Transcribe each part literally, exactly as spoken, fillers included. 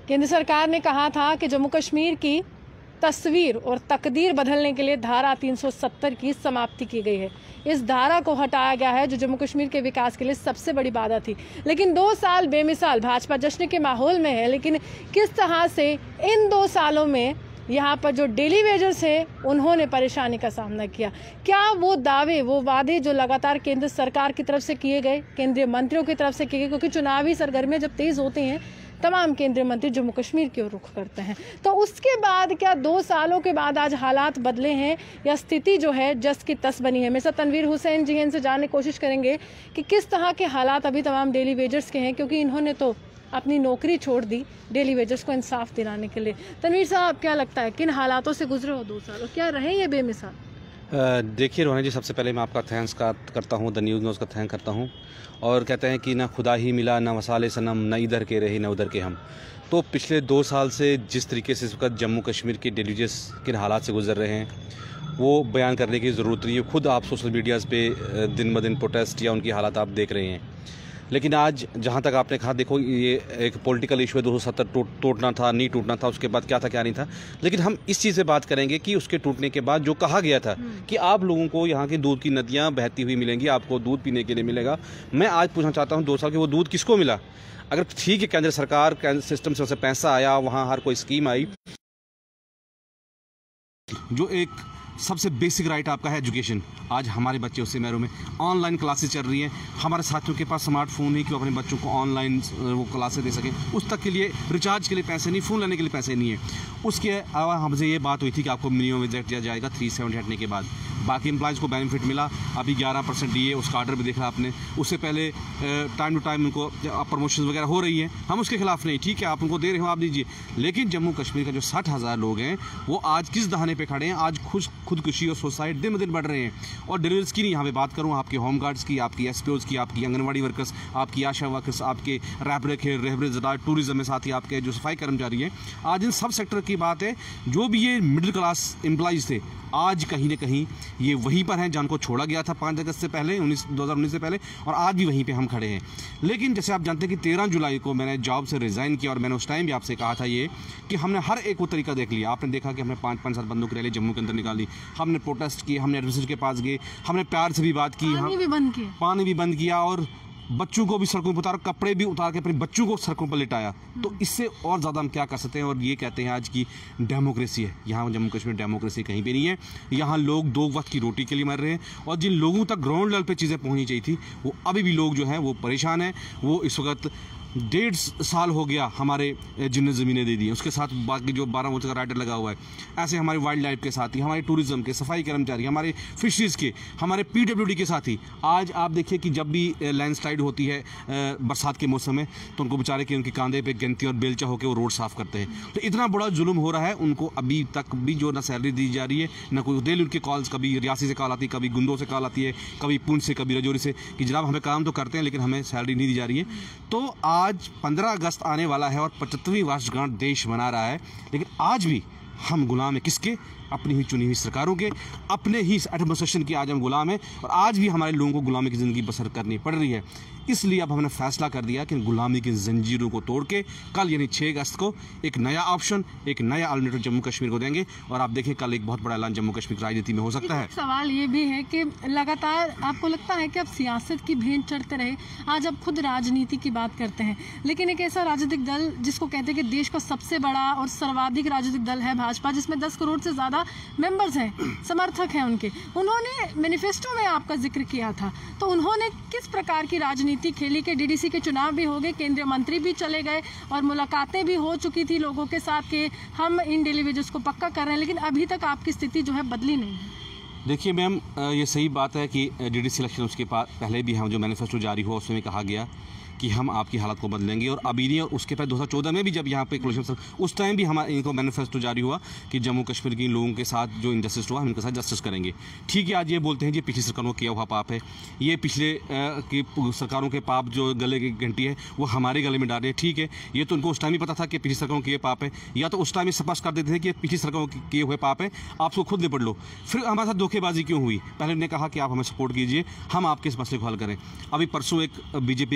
केंद्र सरकार ने कहा था कि जम्मू कश्मीर की तस्वीर और तकदीर बदलने के लिए धारा तीन सौ सत्तर की समाप्ति की गई है। इस धारा को हटाया गया है जो जम्मू कश्मीर के विकास के लिए सबसे बड़ी बाधा थी। लेकिन दो साल बेमिसाल भाजपा जश्न के माहौल में है, लेकिन किस तरह से इन दो सालों में यहाँ पर जो डेली वेजर्स हैं उन्होंने परेशानी का सामना किया। क्या वो दावे, वो वादे जो लगातार केंद्र सरकार की तरफ से किए गए, केंद्रीय मंत्रियों की तरफ से किए गए, क्योंकि चुनावी सरगर्मियां जब तेज होते हैं तमाम केंद्रीय मंत्री जम्मू कश्मीर की ओर रुख करते हैं, तो उसके बाद क्या दो सालों के बाद आज हालात बदले हैं या स्थिति जो है जस की तस बनी है? मेरे साथ तनवीर हुसैन जी हैं, इनसे जानने की कोशिश करेंगे कि किस तरह के हालात अभी तमाम डेली वेजर्स के हैं, क्योंकि इन्होंने तो अपनी नौकरी छोड़ दी डेली वेजर्स को इंसाफ दिलाने के लिए। तनवीर साहब, क्या लगता है किन हालातों से गुजरे हो दो साल, क्या रहे ये बेमिसाल? देखिए रोहना जी, सबसे पहले मैं आपका थैंक्स करता हूँ, द न्यूज़ न्यूज़ का थैंक करता हूँ। और कहते हैं कि ना खुदा ही मिला ना वसाले सनम, न इधर के रहे न उधर के हम। तो पिछले दो साल से जिस तरीके से इस वक्त जम्मू कश्मीर के डेलीवेजर्स किन हालात से गुजर रहे हैं वो बयान करने की ज़रूरत नहीं है। खुद आप सोशल मीडियाज़ पे दिन ब दिन प्रोटेस्ट या उनकी हालात आप देख रहे हैं। लेकिन आज जहाँ तक आपने कहा, देखो ये एक पॉलिटिकल इशू है, दो सौ सत्तर टूट टूटना था नहीं टूटना था, उसके बाद क्या था क्या नहीं था। लेकिन हम इस चीज़ से बात करेंगे कि उसके टूटने के बाद जो कहा गया था कि आप लोगों को यहाँ की दूध की नदियाँ बहती हुई मिलेंगी, आपको दूध पीने के लिए मिलेगा। मैं आज पूछना चाहता हूँ दो साल के वो दूध किसको मिला? अगर ठीक है केंद्र सरकार केंद्र सिस्टम से पैसा आया, वहाँ हर कोई स्कीम आई, जो एक सबसे बेसिक राइट आपका है एजुकेशन, आज हमारे बच्चे उससे महरूम में। ऑनलाइन क्लासेस चल रही हैं, हमारे साथियों के पास स्मार्टफोन नहीं कि वो अपने बच्चों को ऑनलाइन वो क्लासेस दे सकें, उस तक के लिए रिचार्ज के लिए पैसे नहीं, फ़ोन लेने के लिए पैसे नहीं है। उसके अलावा हमसे ये बात हुई थी कि आपको मिनिमम वेज दिया जाएगा थ्री सेवेंटी हटने के बाद। बाकी एम्प्लॉयज़ को बेनिफिट मिला, अभी ग्यारह परसेंट डी ए उसका आर्डर भी देखा आपने। उससे पहले टाइम टू टाइम उनको प्रमोशन वगैरह हो रही है, हम उसके खिलाफ नहीं, ठीक है आप उनको दे रहे हो आप दीजिए। लेकिन जम्मू कश्मीर का जो साठ हज़ार लोग हैं वो आज किस दहाने पे खड़े हैं? आज खुद खुदकुशी और सुसाइड दिन ब दिन बढ़ रहे हैं। और डिलीवरीज की नहीं, यहाँ पे बात करूँ आपके होम गार्ड्स की, आपकी एस पी ओज़ की, आपकी आंगनबाड़ी वर्कर्स, आपकी आशा वर्कर्स, आपके रैपरे के रहबरे टूरिज्म में साथ ही आपके जो सफाई कर्मचारी हैं, आज इन सब सेक्टर की बात है। जो भी ये मिडिल क्लास एम्प्लॉइज़ थे आज कहीं ना कहीं ये वहीं पर हैं जहाँ को छोड़ा गया था पाँच अगस्त से पहले, उन्नीस दो हज़ार उन्नीस से पहले, और आज भी वहीं पे हम खड़े हैं। लेकिन जैसे आप जानते हैं कि तेरह जुलाई को मैंने जॉब से रिज़ाइन किया और मैंने उस टाइम भी आपसे कहा था ये कि हमने हर एक वो तरीका देख लिया। आपने देखा कि हमने पाँच पाँच सात बंदूक रैली जम्मू के अंदर निकाली, हमने प्रोटेस्ट किए, हमने एडमिनिस्ट्रेशन के पास गए, हमने प्यार से भी बात की, पानी भी बंद किया पानी भी बंद किया और बच्चों को भी सड़कों पर उतारा, कपड़े भी उतार के अपने बच्चों को सड़कों पर लिटाया। तो इससे और ज़्यादा हम क्या कर सकते हैं? और ये कहते हैं आज की डेमोक्रेसी है। यहाँ जम्मू कश्मीर डेमोक्रेसी कहीं पे नहीं है। यहाँ लोग दो वक्त की रोटी के लिए मर रहे हैं और जिन लोगों तक ग्राउंड लेवल पे चीज़ें पहुँचनी चाहिए थी वो अभी भी लोग जो हैं वो परेशान हैं। वो इस वक्त डेढ़ साल हो गया हमारे जिन्हें ज़मीनें दे दी, उसके साथ बाकी जो बारह मोर्चे का राइडर लगा हुआ है, ऐसे हमारे वाइल्ड लाइफ के साथी, हमारे टूरिज्म के, सफाई कर्मचारी, हमारे फिशरीज़ के, हमारे पीडब्ल्यूडी के साथी। आज आप देखिए कि जब भी लैंडस्लाइड होती है बरसात के मौसम में तो उनको बेचारे के उनके कांधे पे गंती और बेलचा होकर वो रोड साफ़ करते हैं। तो इतना बड़ा जुल्म हो रहा है, उनको अभी तक भी जो ना सैलरी दी जा रही है ना कोई डेली उनके कॉल्स, कभी रियासी से कॉल आती है, कभी गुंदों से कॉल आती है, कभी पुंछ से, कभी रजौरी से कि जनाब हमें काम तो करते हैं लेकिन हमें सैलरी नहीं दी जा रही है। तो आज पंद्रह अगस्त आने वाला है और पचहत्तरवीं वर्षगांठ देश मना रहा है, लेकिन आज भी हम गुलाम हैं किसके? अपनी ही चुनी हुई सरकारों के, अपने ही एडमिनिस्ट्रेशन की आज हम गुलाम हैं और आज भी हमारे लोगों को गुलामी की ज़िंदगी बसर करनी पड़ रही है। इसलिए अब हमने फैसला कर दिया कि गुलामी की जंजीरों को तोड़ के कल यानी छः अगस्त को एक नया ऑप्शन, एक नया अल्टरनेटिव जम्मू कश्मीर को देंगे। और आप देखिए कल एक बहुत बड़ा ऐलान जम्मू कश्मीर की राजनीति में हो सकता है। सवाल ये भी है कि लगातार आपको लगता है कि अब सियासत की भेंट चढ़ते रहे, आज अब खुद राजनीति की बात करते हैं, लेकिन एक ऐसा राजनीतिक दल जिसको कहते हैं कि देश का सबसे बड़ा और सर्वाधिक राजनीतिक दल है भाजपा, जिसमें दस करोड़ से ज़्यादा मेंबर्स हैं, समर्थक हैं उनके, उन्होंने मैनिफेस्टो में आपका जिक्र किया था। तो उन्होंने किस प्रकार की राजनीति खेली कि डीडीसी के चुनाव भी हो गए, केंद्रीय मंत्री भी चले गए और मुलाकातें भी हो चुकी थी लोगों के साथ कि हम इन डेली वेजेस को पक्का कर रहे हैं, लेकिन अभी तक आपकी स्थिति जो है बदली नहीं है। देखिए मैम, ये सही बात है कि डीडीसी इलेक्शन उसके पहले भी हम जो मैनिफेस्टो जारी हुआ उसमें कहा गया कि हम आपकी हालत को बदलेंगे। और अभी नहीं, और उसके पहले दो हज़ार चौदह में भी जब यहाँ पे इलेक्शन उस टाइम भी हमारे इनको मैनिफेस्टो जारी हुआ कि जम्मू कश्मीर के लोगों के साथ जो इनजस्टिस हुआ हम इनके साथ जस्टिस करेंगे। ठीक है, आज ये बोलते हैं कि पिछली सरकारों को किया हुआ पाप है, ये पिछले की सरकारों के पाप जो गले की घंटी है वो हमारे गले में डाल रहे हैं। ठीक है, ये तो उनको उस टाइम ही पता था कि पिछली सरकारों के ये पाप है, या तो उस टाइम ही स्पष्ट कर देते थे कि पिछली सरकारों के किए हुए पाप है, आप उसको खुद निपट लो। फिर हमारे साथ धोखेबाजी क्यों हुई? पहले उन्होंने कहा कि आप हमें सपोर्ट कीजिए, हम आपके इस मसले को हल करें। अभी परसों एक बीजेपी का एक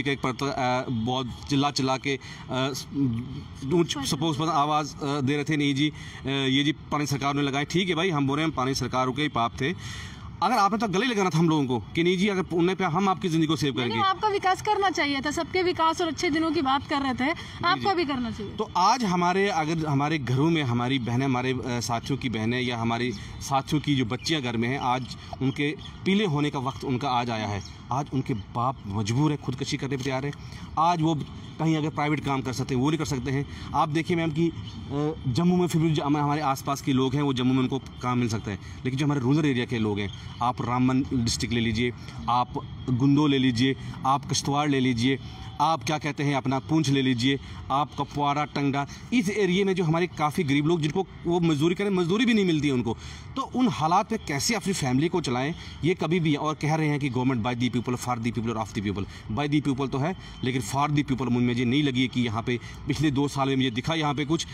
अ, बहुत चिल्ला चिल्ला के ऊंच सपोज पर आवाज़ अ, दे रहे थे, नहीं जी अ, ये जी पानी सरकार ने लगाए। ठीक है भाई, हम बोल रहे हैं पानी सरकारों के ही पाप थे। अगर आपने तो गले लगाना था हम लोगों को कि नहीं जी, अगर उन्हें पे हम आपकी ज़िंदगी को सेव करेंगे। लेकिन आपका विकास करना चाहिए था, सबके विकास और अच्छे दिनों की बात कर रहे थे, आपका भी करना चाहिए। तो आज हमारे अगर हमारे घरों में हमारी बहनें, हमारे अ, साथियों की बहनें या हमारी साथियों की जो बच्चियां घर में हैं, आज उनके पीले होने का वक्त उनका आज आया है। आज उनके बाप मजबूर है, खुदकशी करने पर तैयार है। आज वो कहीं अगर प्राइवेट काम कर सकते हैं वो नहीं कर सकते हैं। आप देखिए मैम कि अ, जम्मू में फिर भी जो हमारे आसपास के लोग हैं वो जम्मू में उनको काम मिल सकता है, लेकिन जो हमारे रूरल एरिया के लोग हैं, आप रामबन डिस्ट्रिक्ट ले लीजिए, आप गुंदो ले लीजिए, आप किश्तवाड़ ले लीजिए, आप क्या कहते हैं अपना पूंछ ले लीजिए, आप कपवाड़ा, टंगडा, इस एरिया में जो हमारे काफ़ी गरीब लोग जिनको वो मजदूरी करें, मजदूरी भी नहीं मिलती है उनको, तो उन हालात में कैसे अपनी फैमिली को चलाएं ये कभी भी। और कह रहे हैं कि government by the people, for the people और of the people. By the people तो है, लेकिन फॉर दी पीपल मुझे मुझे नहीं लगी कि यहाँ पे पिछले दो साल में मुझे दिखा यहाँ पे कुछ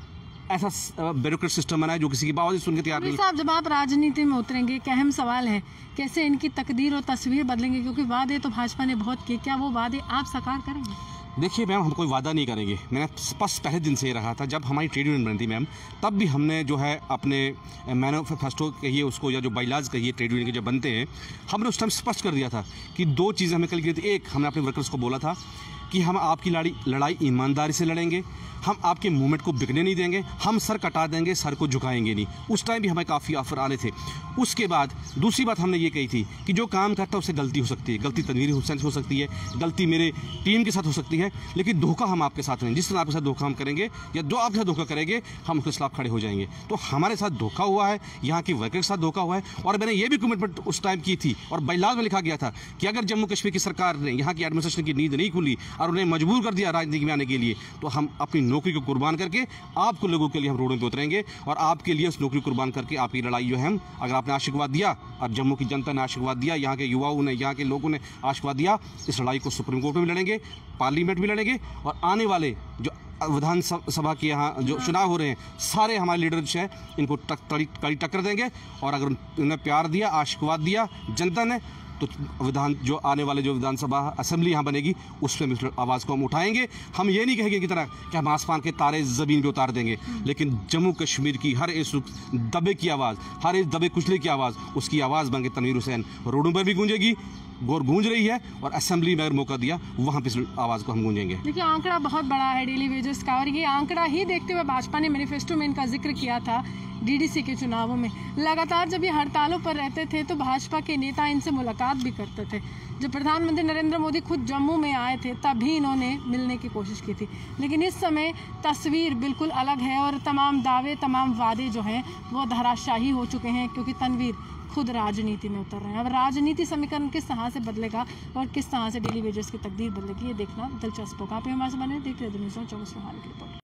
ऐसा ब्यूरोक्रेट सिस्टम बना है जो किसी की बात सुन के तैयार नहीं। साहब, जब आप राजनीति में उतरेंगे, एक अहम सवाल है, कैसे इनकी तकदीर और तस्वीर बदलेंगे? क्योंकि वादे तो भाजपा ने बहुत किए, क्या वो वादे आप साकार करेंगे? देखिए मैम, हम कोई वादा नहीं करेंगे। मैंने स्पष्ट पहले दिन से रहा था, जब हमारी ट्रेड यूनियन बनी थी मैम, तब भी हमने जो है अपने मैनिफेस्टो कहिए उसको या जो बाइलाज कहिए ट्रेड यूनियन के जब बनते हैं, हमने उस टाइम स्पष्ट कर दिया था कि दो चीज़ें हमें कल की थी। एक, हमने अपने वर्कर्स को बोला था कि हम आपकी लड़ाई लड़ाई ईमानदारी से लड़ेंगे, हम आपके मूवमेंट को बिकने नहीं देंगे, हम सर कटा देंगे, सर को झुकाएंगे नहीं। उस टाइम भी हमें काफ़ी ऑफर आने थे। उसके बाद दूसरी बात हमने ये कही थी कि जो काम करता है उससे गलती हो सकती है, गलती तनवीर हुसैन से हो सकती है, गलती मेरे टीम के साथ हो सकती है, लेकिन धोखा हम आपके साथ नहीं। जिस तरह आपके साथ धोखा हम करेंगे या जो आपके साथ धोखा करेंगे, हम उसके खिलाफ खड़े हो जाएंगे। तो हमारे साथ धोखा हुआ है, यहाँ के वर्कर के साथ धोखा हुआ है। और मैंने ये भी कमिटमेंट उस टाइम की थी और बाइलाज में लिखा गया था कि अगर जम्मू कश्मीर की सरकार ने, यहाँ की एडमिनिस्ट्रेशन की नींद नहीं खुली और उन्हें मजबूर कर दिया राजनीति में आने के लिए, तो हम अपनी नौकरी को कुर्बान करके आपको लोगों के लिए हम रोडों पे उतरेंगे और आपके लिए उस नौकरी कुर्बान करके आपकी लड़ाई जो है हम, अगर आपने आशीर्वाद दिया और जम्मू की जनता ने आशीर्वाद दिया, यहाँ के युवाओं ने, यहाँ के लोगों ने आशीर्वाद दिया, इस लड़ाई को सुप्रीम कोर्ट में भी लड़ेंगे, पार्लियामेंट भी लड़ेंगे और आने वाले जो विधानसभा के यहाँ जो चुनाव हो रहे हैं, सारे हमारे लीडर्स हैं, इनको कड़ी टक्कर देंगे। और अगर उन्हें प्यार दिया, आशीर्वाद दिया जनता ने, तो विधान जो आने वाले जो विधानसभा असेंबली यहाँ बनेगी उसमें आवाज़ को हम उठाएंगे। हम ये नहीं कहेंगे की तरह कि हम आसमान के तारे ज़मीन पे उतार देंगे, लेकिन जम्मू कश्मीर की हर इस दबे की आवाज़, हर इस दबे कुचले की आवाज़, उसकी आवाज़ बन के तनवीर हुसैन रोडों पर भी गूंजेगी, गौर गूंज रही है, और असेंबली में अगर मौका दिया वहाँ पे इस आवाज़ को हम गूंजेंगे। देखिए, आंकड़ा बहुत बड़ा है डेली वेजेस का, और ये आंकड़ा ही देखते हुए भाजपा ने मैनिफेस्टो में इनका जिक्र किया था डीडीसी के चुनावों में। लगातार जब ये हड़तालों पर रहते थे तो भाजपा के नेता इनसे मुलाकात भी करते थे। जब प्रधानमंत्री नरेंद्र मोदी खुद जम्मू में आए थे तभी इन्होंने मिलने की कोशिश की थी, लेकिन इस समय तस्वीर बिल्कुल अलग है और तमाम दावे, तमाम वादे जो हैं वो धराशाही हो चुके हैं, क्योंकि तनवीर खुद राजनीति में उतर रहे हैं। अब राजनीति समीकरण किस तरह से बदलेगा और किस तरह से डेली वेजेस की तकदीर बदलेगी, ये देखना दिलचस्प होगा। आप हमारे से बने देखते रहिए न्यूज़ चौबीस की रिपोर्ट।